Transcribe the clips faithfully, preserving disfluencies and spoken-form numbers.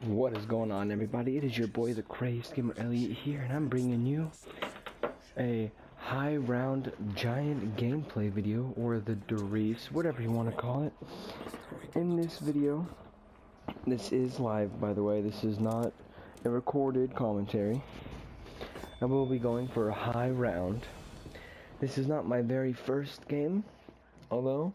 What is going on, everybody? It is your boy, the Crazed Gamer Elliot here, and I'm bringing you a high round giant gameplay video, or the Doris, whatever you want to call it. In this video, this is live, by the way. This is not a recorded commentary. I will be going for a high round. This is not my very first game, although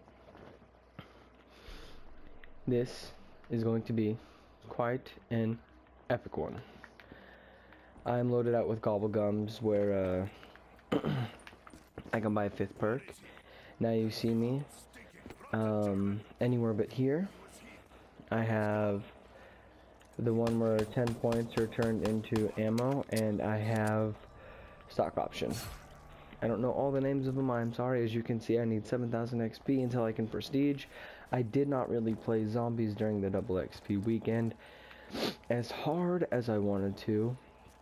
this is going to be quite an epic one. I'm loaded out with Gobblegums, where uh, I can buy a fifth perk. Now you see me um, anywhere but here. I have the one where ten points are turned into ammo, and I have stock option. I don't know all the names of them, I'm sorry. As you can see, I need seven thousand X P until I can prestige. I did not really play zombies during the double X P weekend as hard as I wanted to,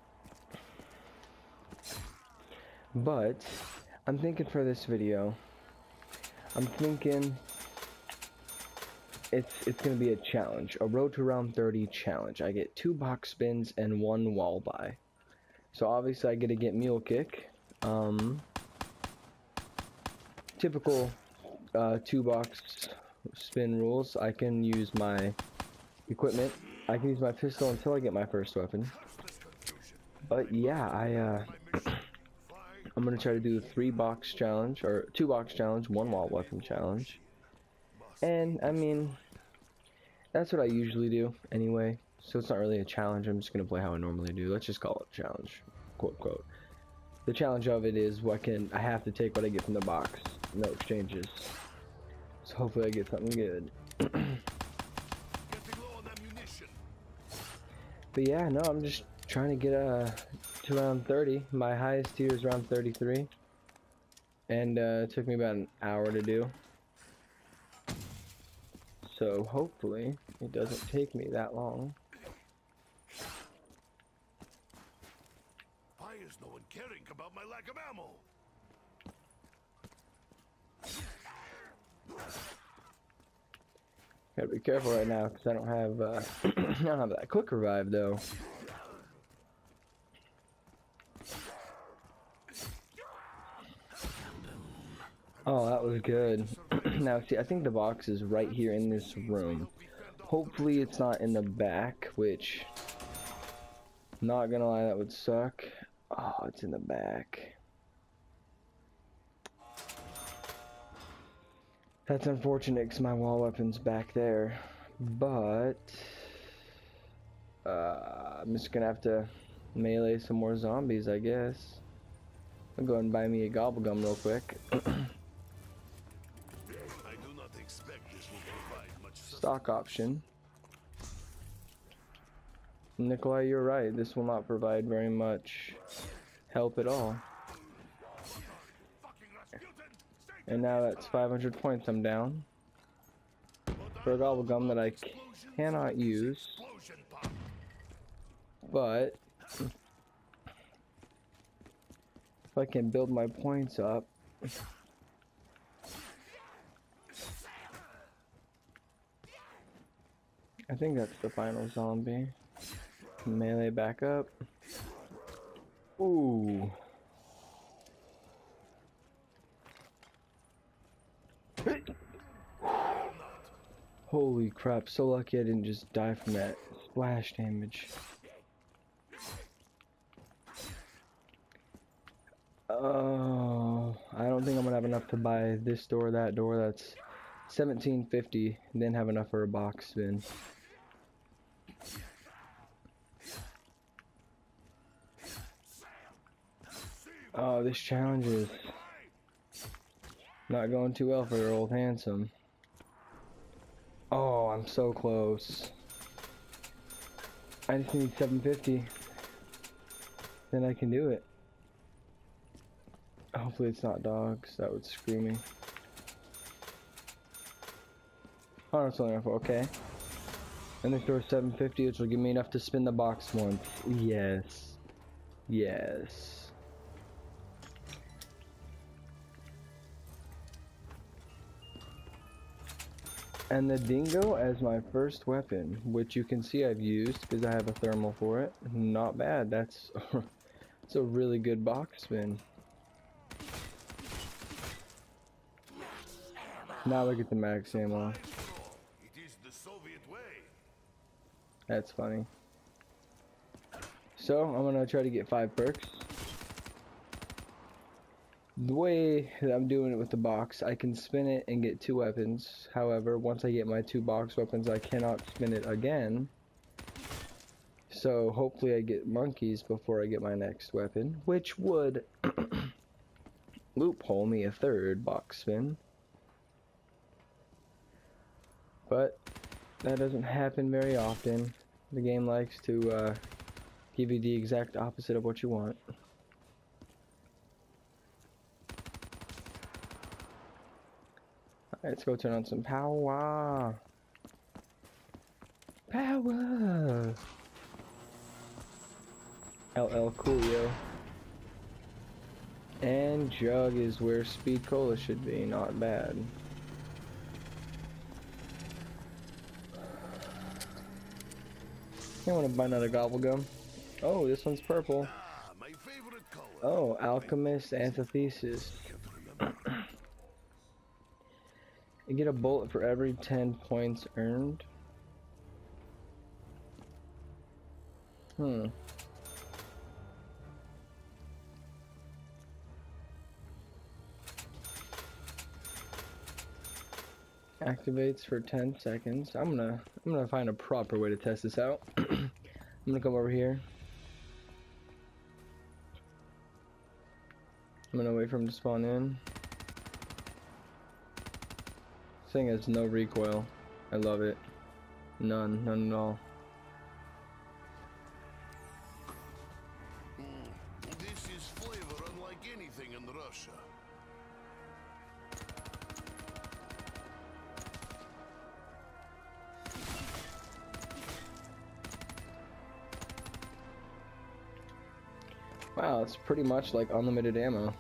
but I'm thinking for this video, I'm thinking it's it's gonna be a challenge, a road to round thirty challenge. I get two box spins and one wall buy. So obviously I get to get mule kick. Um, typical uh, two box spin rules. I can use my equipment. I can use my pistol until I get my first weapon. But yeah, I uh, I'm gonna try to do a three box challenge, or two box challenge, one wall weapon challenge. And I mean, that's what I usually do anyway. So it's not really a challenge. I'm just gonna play how I normally do. Let's just call it a challenge, quote quote. The challenge of it is what can I have to take what I get from the box, no exchanges. So hopefully I get something good. But yeah, no, I'm just trying to get uh, to round thirty. My highest tier is round thirty-three, and uh, it took me about an hour to do. So hopefully it doesn't take me that long. Why is no one caring about my lack of ammo? Gotta be careful right now because I don't have uh, I don't have that quick revive though. Oh, that was good. Now see, I think the box is right here in this room. Hopefully it's not in the back, which, not gonna lie, that would suck. Oh, it's in the back. That's unfortunate because my wall weapon's back there. But uh, I'm just gonna have to melee some more zombies, I guess. I'll go and buy me a Gobblegum real quick. I do not expect this will provide much Stock option. Nikolai, you're right. This will not provide very much help at all. And now that's five hundred points I'm down for a Gobblegum that I cannot use. But if I can build my points up, I think that's the final zombie. Melee back up. Ooh. Holy crap, so lucky I didn't just die from that splash damage. Oh, I don't think I'm gonna have enough to buy this door, that door. That's seventeen fifty, and then have enough for a box spin. Oh, this challenge is not going too well for your old handsome. Oh, I'm so close. I just need seven fifty. Then I can do it. Hopefully it's not dogs. That would screw me. Oh, it's only enough. Okay. And this door is seven fifty, which will give me enough to spin the box once. Yes. Yes. And the dingo as my first weapon, which you can see I've used because I have a thermal for it. Not bad. That's it's a really good box spin. Now look at the max ammo. It is the Soviet way. That's funny. So I'm gonna try to get five perks. The way that I'm doing it with the box, I can spin it and get two weapons. However, once I get my two box weapons, I cannot spin it again. So hopefully I get monkeys before I get my next weapon, which would loophole me a third box spin. But that doesn't happen very often. The game likes to uh, give you the exact opposite of what you want. Alright, let's go turn on some power. Power! L L Coolio. And Jug is where Speed Cola should be, not bad. I want to buy another Gobblegum. Oh, this one's purple. Ah, my favorite color. Oh, Alchemist Antithesis. You get a bullet for every ten points earned. Hmm. Activates for ten seconds. I'm gonna I'm gonna find a proper way to test this out. I'm gonna come over here. I'm gonna wait for him to spawn in. This thing has no recoil. I love it. None, none at all. Mm, this is flavor unlike anything in Russia. Wow, it's pretty much like unlimited ammo.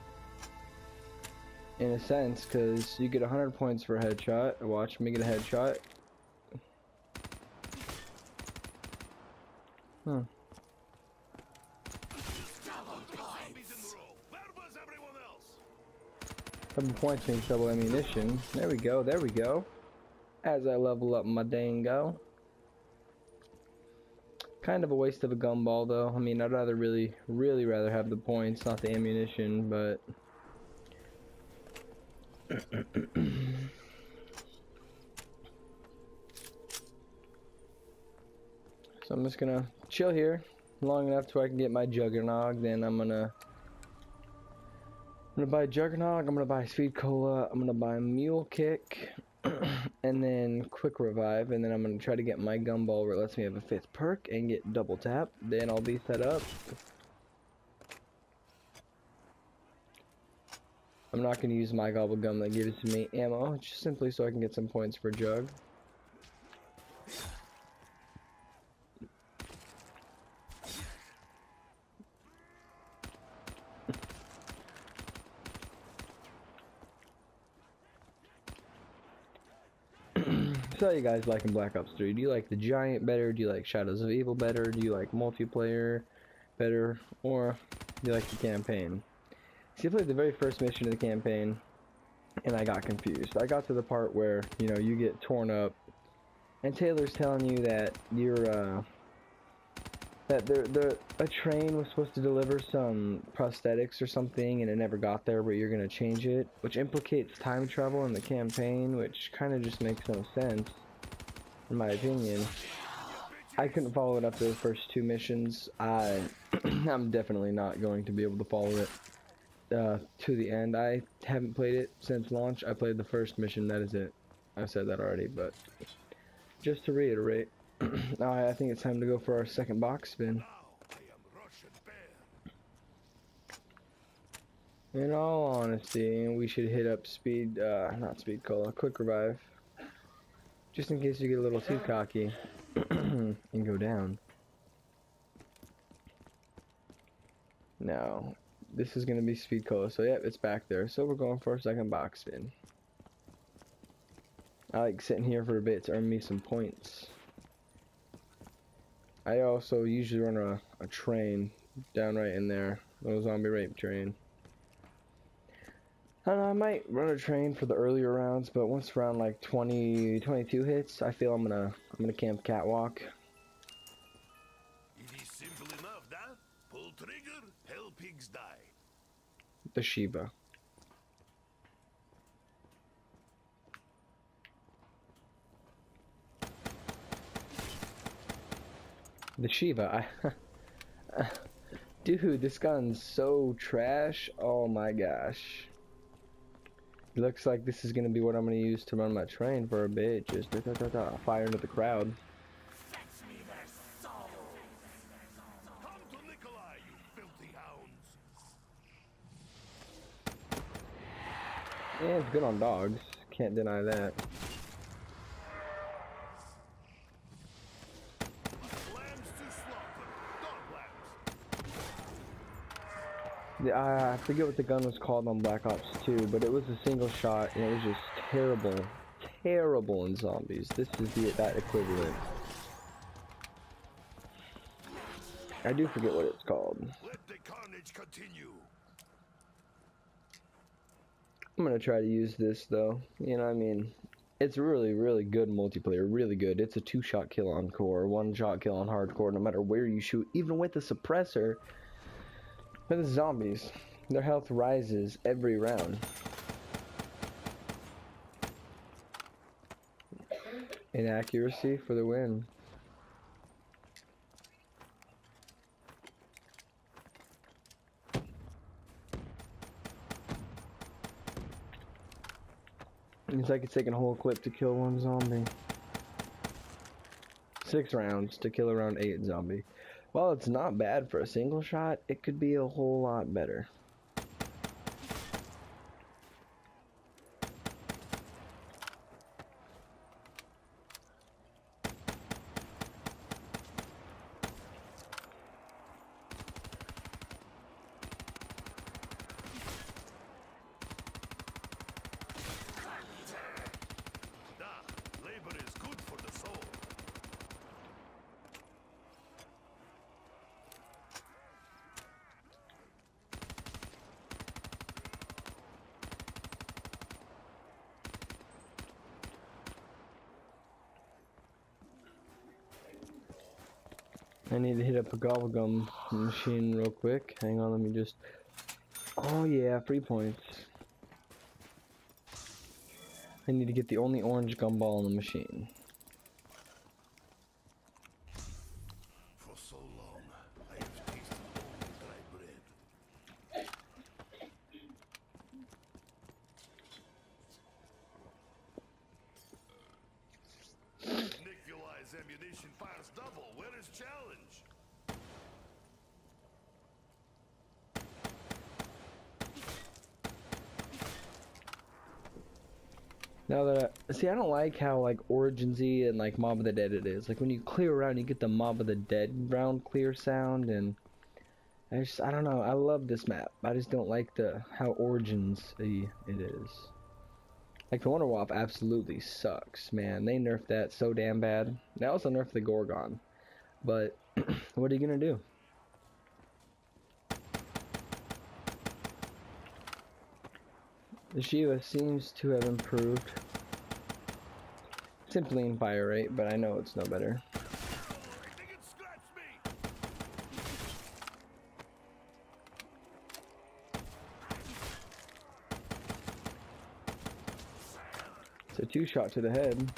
In a sense, because you get one hundred points for a headshot. Watch me get a headshot. Huh. Double points means double ammunition. There we go, there we go. As I level up my dango. Kind of a waste of a gumball though. I mean, I'd rather really, really rather have the points, not the ammunition, but... So I'm just gonna chill here long enough so I can get my Juggernog. Then I'm gonna I'm gonna buy Juggernog, I'm gonna buy Speed Cola, I'm gonna buy Mule Kick, and then Quick Revive, and then I'm gonna try to get my Gumball where it lets me have a fifth perk and get double tap. Then I'll be set up. I'm not going to use my Gobble Gum that gives me ammo, just simply so I can get some points for Jug. So how you guys like in Black Ops three? Do you like the Giant better? Do you like Shadows of Evil better? Do you like multiplayer better? Or do you like the campaign? See, I played the very first mission of the campaign, and I got confused. I got to the part where, you know, you get torn up, and Taylor's telling you that you're, uh, that the the a train was supposed to deliver some prosthetics or something, and it never got there, but you're gonna change it, which implicates time travel in the campaign, which kind of just makes no sense, in my opinion. I couldn't follow it up to the first two missions. I, I'm definitely not going to be able to follow it uh, to the end. I haven't played it since launch. I played the first mission, that is it. I've said that already, but just to reiterate, now I think it's time to go for our second box spin. In all honesty, we should hit up speed, uh, not Speed Cola, Quick Revive, just in case you get a little too cocky and go down. Now, this is going to be Speed Cola, so yeah, it's back there. So we're going for a second box spin. I like sitting here for a bit to earn me some points. I also usually run a, a train down right in there, a little zombie rape train. I don't know, I might run a train for the earlier rounds, but once around like twenty, twenty-two hits, I feel I'm gonna I'm gonna camp catwalk. It is simple enough, da? Pull trigger, hell pigs die. The Shiva. The Shiva. I Dude, this gun's so trash. Oh my gosh. Looks like this is gonna be what I'm gonna use to run my train for a bit. Just da, da, da, da, fire into the crowd. Come to Nikolai, you filthy hounds. Yeah, it's good on dogs. Can't deny that. Lambs to slaughter. Dog lambs. The, uh, I forget what the gun was called on Black Ops two, but it was a single shot and it was just terrible, terrible in zombies. This is the that equivalent. I do forget what it's called. Let the carnage continue. I'm gonna try to use this though. You know what I mean? It's really, really good multiplayer. Really good. It's a two-shot kill on core, one-shot kill on hardcore, no matter where you shoot. Even with the suppressor, with the zombies, their health rises every round. Inaccuracy for the win. It's like it's taking a whole clip to kill one zombie. Six rounds to kill around eight zombie. While it's not bad for a single shot, it could be a whole lot better. Labor is good for the soul. I need to hit up a gobblegum machine real quick. Hang on, let me just... Oh yeah, free points. I need to get the only orange gumball in the machine. For so long, I have tasted only dry bread. Nikolai's ammunition fires double. Where is challenge? Now that I, see, I don't like how like Origins-y and like Mob of the Dead it is. Like when you clear around, you get the Mob of the Dead round clear sound, and I just I don't know. I love this map. I just don't like the how Origins-y it is. Like the Wonder Wap absolutely sucks, man. They nerfed that so damn bad. They also nerfed the Gorgon, but what are you gonna do? The Shiva seems to have improved. Simply in fire rate, but I know it's no better. I think it scratched me. It's a two-shot to the head.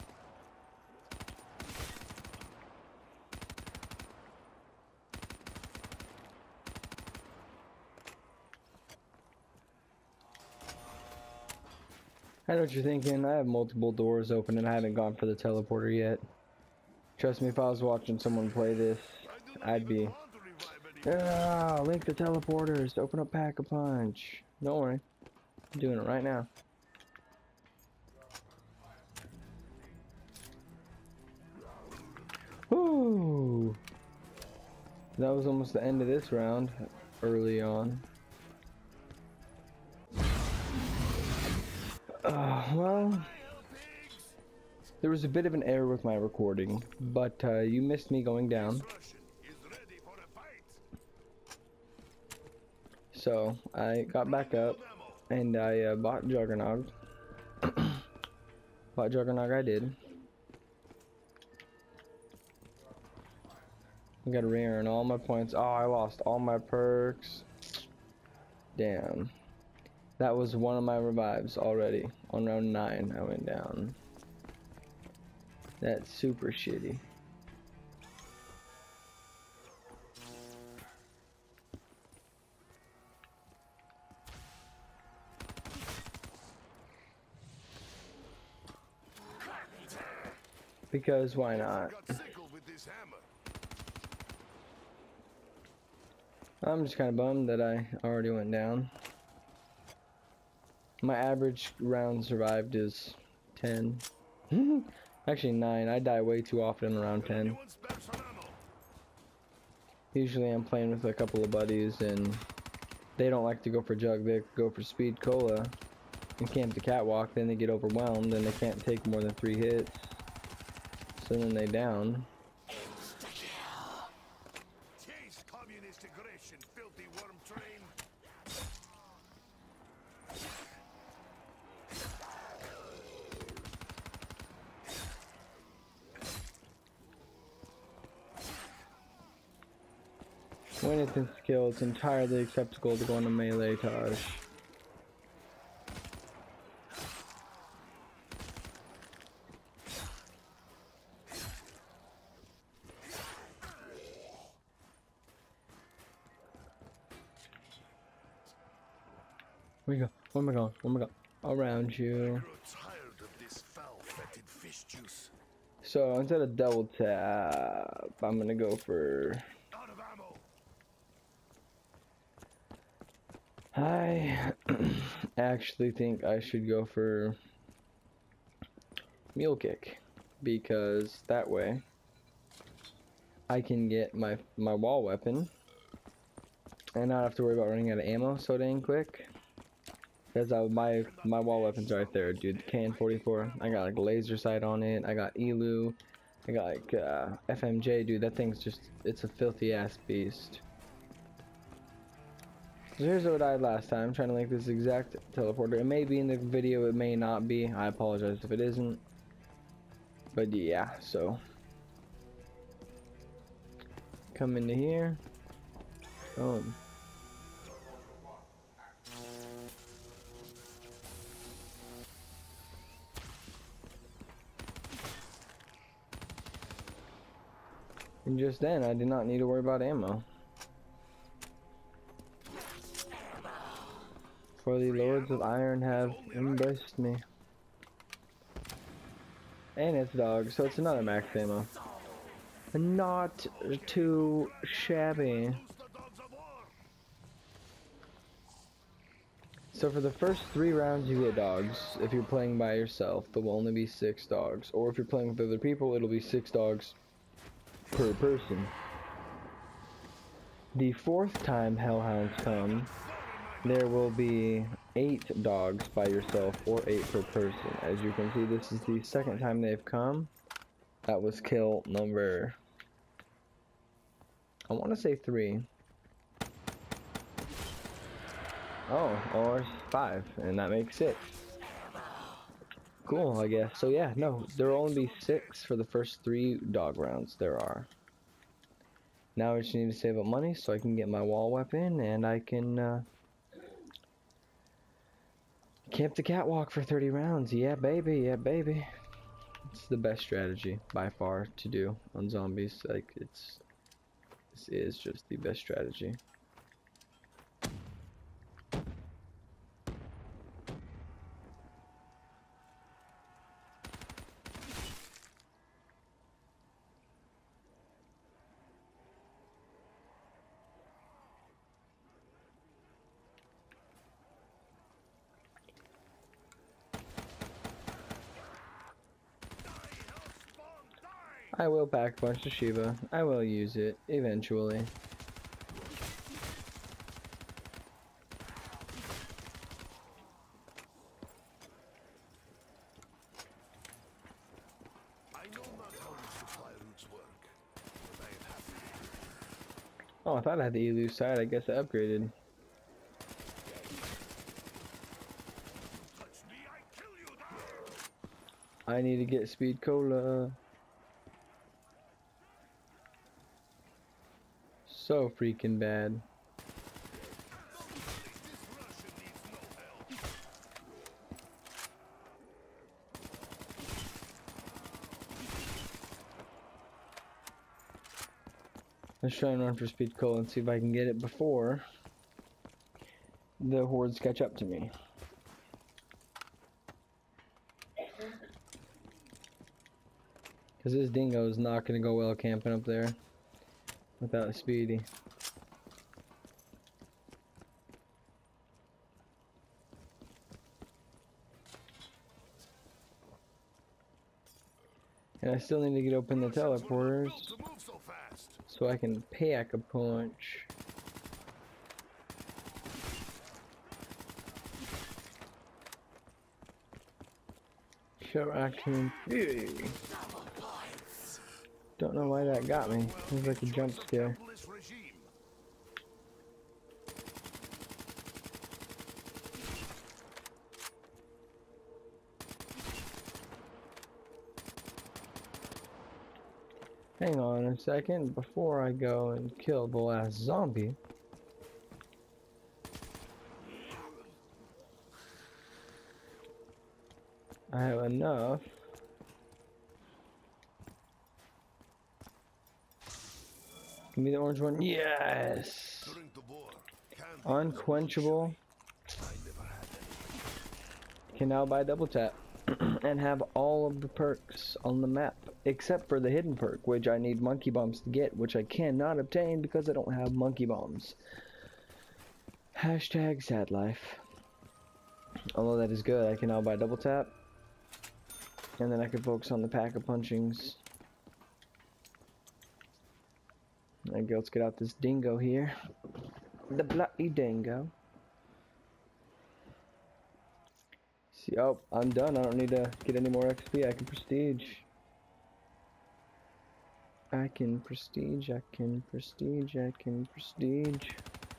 I know what you're thinking. I have multiple doors open and I haven't gone for the teleporter yet. Trust me, if I was watching someone play this, I'd be... Ah, link the teleporters. Open up Pack-a-Punch. Don't worry. I'm doing it right now. Woo! That was almost the end of this round. Early on. Uh, well, There was a bit of an error with my recording, but uh, you missed me going down. Russian is ready for a fight. So I got back up and I uh, bought Juggernog. Bought Juggernog, I did. I got a re and all my points. Oh, I lost all my perks. Damn. That was one of my revives already. On round nine, I went down. That's super shitty. Because why not? Got sickle with this hammer. I'm just kind of bummed that I already went down. My average round survived is ten. Actually nine. I die way too often around ten. Anyone spare some ammo? Usually I'm playing with a couple of buddies and they don't like to go for jug, they go for speed cola and camp the catwalk, then they get overwhelmed and they can't take more than three hits. So then they down. Chase communist aggression, filthy worm train. When it's in skill, it's entirely acceptable to go on a melee Taj. Where you go? Where am I going? Where am I going? Around you. I grow tired of this foul-fetid fish juice. So instead of double tap, I'm gonna go for. Out of ammo. I actually think I should go for Mule Kick because that way I can get my my wall weapon and not have to worry about running out of ammo so dang quick. Because I my my wall weapon's right there, dude. K N forty-four. I got like laser sight on it. I got E L U. I got like uh, F M J, dude. That thing's just it's a filthy ass beast. So here's what I had last time. I'm trying to link this exact teleporter. It may be in the video, it may not be. I apologize if it isn't. But yeah, so come into here. Boom. And just then, I did not need to worry about ammo. For the Lords of Iron have embraced me. And it's dog, so it's another max ammo. Not too shabby. Loose the dogs of war. So for the first three rounds you get dogs. If you're playing by yourself, there will only be six dogs. Or if you're playing with other people, it'll be six dogs per person. The fourth time Hellhounds come, there will be eight dogs by yourself or eight per person. As you can see, this is the second time they've come. That was kill number, I want to say three. Oh, or five, and that makes six. Cool, I guess. So yeah, no, there will only be six for the first three dog rounds there are. Now I just need to save up money so I can get my wall weapon and I can uh, camp the catwalk for thirty rounds. Yeah, baby, yeah, baby. It's the best strategy by far to do on zombies. Like, it's, this is just the best strategy. I will pack a bunch of Shiva. I will use it eventually. Oh, I thought I had the Elu side. I guess I upgraded. Touch me, I kill you down. I need to get speed cola. So freaking bad. This Russian needs no help. Let's try and run for speed cola and see if I can get it before the hordes catch up to me. Because this dingo is not going to go well camping up there without a speedy. And I still need to get open the Russians were not built teleporters to move so fast. so I can pack a punch. Show action. Fury. Don't know why that got me. It was like a jump scare. Capitalist regime. Hang on a second before I go and kill the last zombie. I have enough. Give me the orange one. Yes! During the war, candy Unquenchable. was luxury. I never had any. Can now buy double tap and have all of the perks on the map except for the hidden perk, which I need monkey bombs to get, which I cannot obtain because I don't have monkey bombs. Hashtag sad life. Although that is good, I can now buy double tap and then I can focus on the pack of punchings. Okay, let's get out this dingo here. The bloody dingo. See, oh, I'm done. I don't need to get any more X P. I can prestige. I can prestige. I can prestige. I can prestige.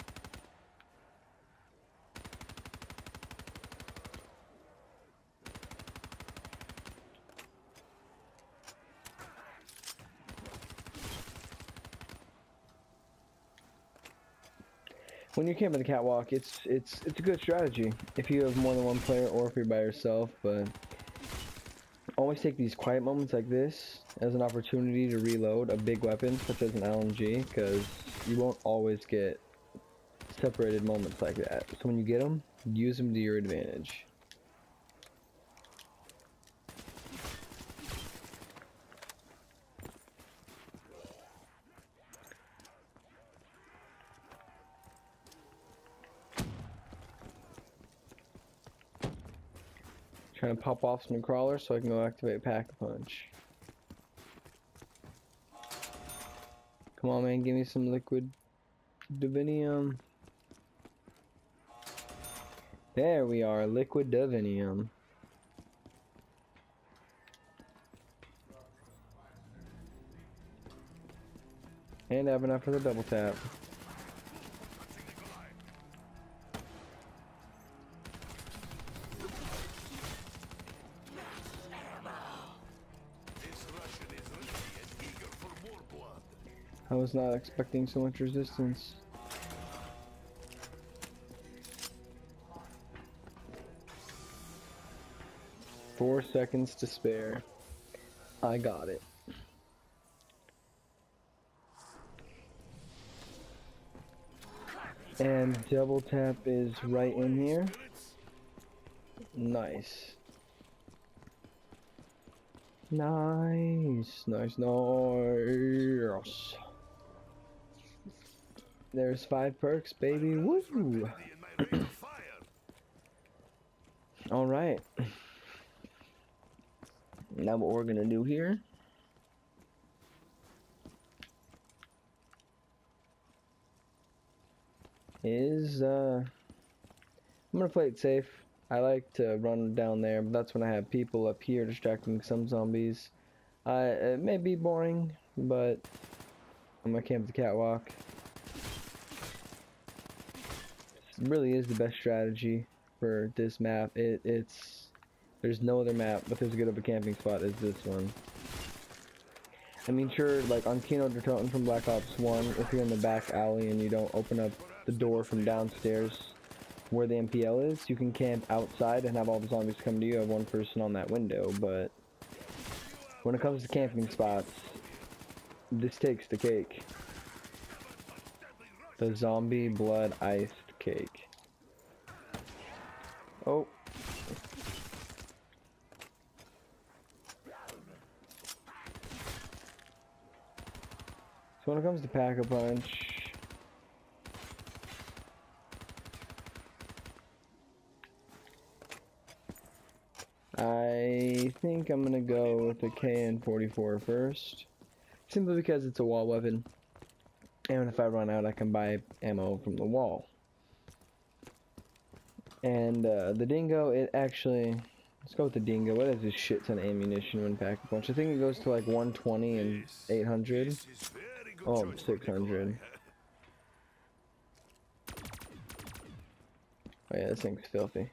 When you're camping the catwalk, it's it's it's a good strategy if you have more than one player or if you're by yourself. But always take these quiet moments like this as an opportunity to reload a big weapon such as an L M G, because you won't always get separated moments like that. So when you get them, use them to your advantage. Trying to pop off some crawlers so I can go activate Pack-a-Punch. Come on, man, give me some liquid divinium. There we are, liquid divinium. And I have enough for the double tap. I was not expecting so much resistance. Four seconds to spare. I got it. And double tap is right in here. Nice. Nice, nice, nice. There's five perks, baby. Woo! All right. Now what we're gonna do here is uh, I'm gonna play it safe. I like to run down there, but that's when I have people up here distracting some zombies. Uh, it may be boring, but I'm gonna camp the catwalk. really is the best strategy for this map. It it's there's no other map with as good of a camping spot as this one. I mean, sure, like on Kino der Toten from Black Ops one, if you're in the back alley and you don't open up the door from downstairs where the M P L is, you can camp outside and have all the zombies come to you. Have one person on that window, but when it comes to camping spots, this takes the cake. The zombie blood iced cake. Oh. So when it comes to Pack-a-Punch, I think I'm gonna go with the K N forty-four first, simply because it's a wall weapon, and if I run out I can buy ammo from the wall. And uh, the Dingo, it actually, let's go with the Dingo. What is this shit ton of ammunition when Pack-a-Punch? I think it goes to like one twenty and eight hundred. Oh, six hundred. Oh yeah, this thing's filthy.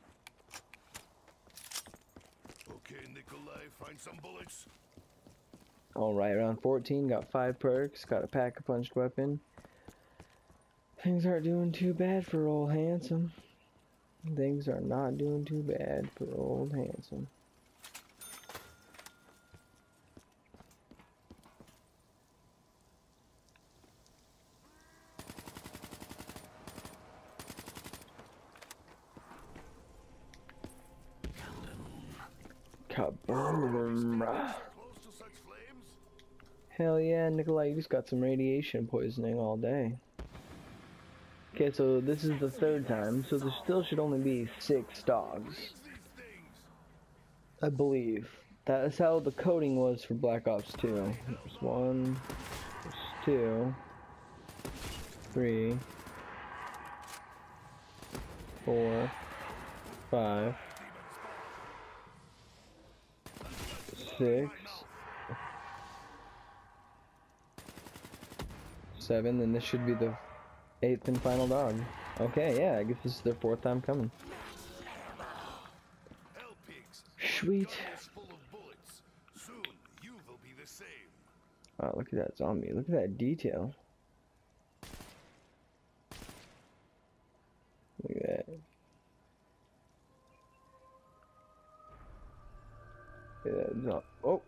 Okay, Nikolai, find some bullets. Alright, round fourteen, got five perks, got a Pack-a-Punched weapon. Things aren't doing too bad for old Handsome. Things are not doing too bad for old Handsome. Kaboom! Hell yeah, Nikolai, you just got some radiation poisoning all day. Okay, so this is the third time, so there still should only be six dogs. I believe. That is how the coding was for Black Ops two. There's one, there's two, three, four, five, six, seven, and this should be the eighth and final dog. Okay, yeah, I guess this is their fourth time coming. Sweet. Oh, look at that zombie. Look at that detail. Look at that. Look at that zo- oh!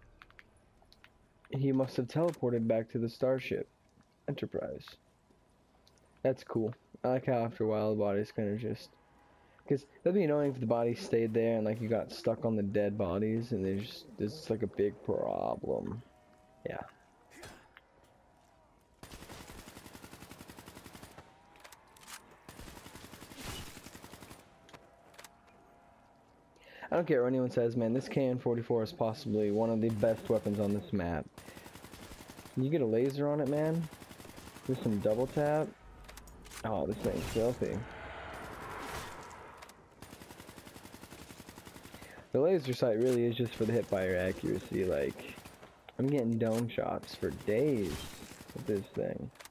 He must have teleported back to the Starship Enterprise. That's cool. I like how after a while the body's kind of just... Because that'd be annoying if the body stayed there and like you got stuck on the dead bodies and there's just like a big problem. Yeah. I don't care what anyone says, man, this K N forty-four is possibly one of the best weapons on this map. You get a laser on it, man? Do some double tap? Oh, this thing's filthy. The laser sight really is just for the hipfire accuracy. Like, I'm getting dome shots for days with this thing.